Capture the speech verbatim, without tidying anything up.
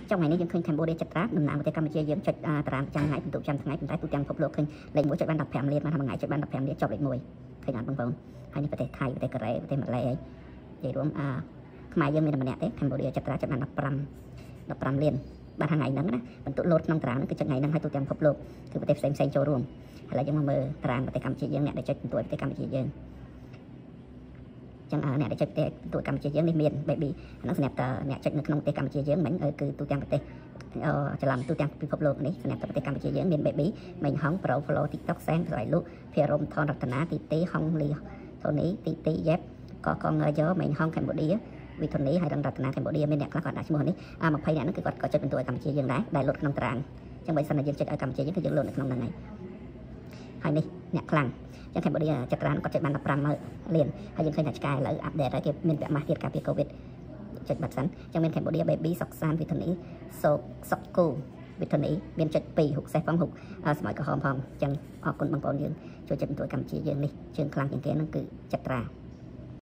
trong ngàyนี้យើងឃើញ Cambodia ចិត្តត្រាដំណាងប្រទេសកម្ពុជាយើងចុចតារាងចាំថ្ងៃបន្ទុកចាំថ្ងៃប៉ុន្តែទូទាំងពិភពលោកឃើញលេខមួយចុចបាន15លានមកថាមួយថ្ងៃចុចបាន15លានចុចលេខមួយឃើញអត់បងប្អូនហើយនេះប្រទេសថៃប្រទេសកូរ៉េប្រទេសម៉ាឡេអីនិយាយរួមអាខ្មែរយើងមានតែម្នាក់ទេ Cambodia ចិត្តត្រាចុចបាន15លានបានថ្ងៃហ្នឹងណាបន្ទុកលោតក្នុងតារាងហ្នឹងគឺចុចថ្ងៃហ្នឹងហើយទូទាំងពិភពលោកគឺប្រទេសផ្សេងផ្សេងចូលរួមឥឡូវយើងមកមើលតារាងប្រទេសកម្ពុជាយើងអ្នកដែលចុចបន្ទុកប្រទេសកម្ពុជាយើងចឹងអ្នកដែលចុចប្រទេសបន្ទុកកម្ពុជាយើងនេះមាន baby អាហ្នឹងសម្រាប់តអ្នកចុចនៅក្នុងប្រទេសកម្ពុជាយើងមិញគឺទូទាំងប្រទេសច្រឡំទូទាំងពិភពលោកនេះសម្រាប់ប្រទេសកម្ពុជាយើងមាន baby មិញហង pro follow TikTok សែនស្រ័យលុភារមថនរតនាទីទីហងលីធូនីទីទីយ៉េបកកងយោមិញហង Cambodia វិធនីហើយរតនា Cambodia មានអ្នកខ្លះគាត់ដាក់ឈ្មោះនេះអា20នាក់ហ្នឹងគឺគាត់ក៏ចុចបន្ទុកឲ្យកម្ពុជាយើងដែរដែលលុតក្នុងតារាងចឹងបើសិនតែយើងចុចឲ្យកម្ពុជាយើងគឺយើងលុតនៅក្នុងហ្នឹងហើយហើយនេះអ្នកខ្លាំងចឹង Cambodia ចិត្តត្រានគាត់ចុចបាន15លានហើយយើងឃើញថាឆ្កែឥឡូវអាប់ដេតហើយគេមានពាក់ម៉ាស់ទៀតការពារ COVID ចុចបាត់សិនចឹងមាន Cambodia baby សុកសានវិធនីសូកសុកគូវិធនីមានចុច2ហ៊ុកសេះផងហ៊ុកស្មោយក្រហមផងចឹងអរគុណបងប្អូនយើងជួយចុចបន្ទុកកម្ពុជាយើងនេះជើងខ្លាំងជាងគេហ្នឹងគឺចិត្តត្រា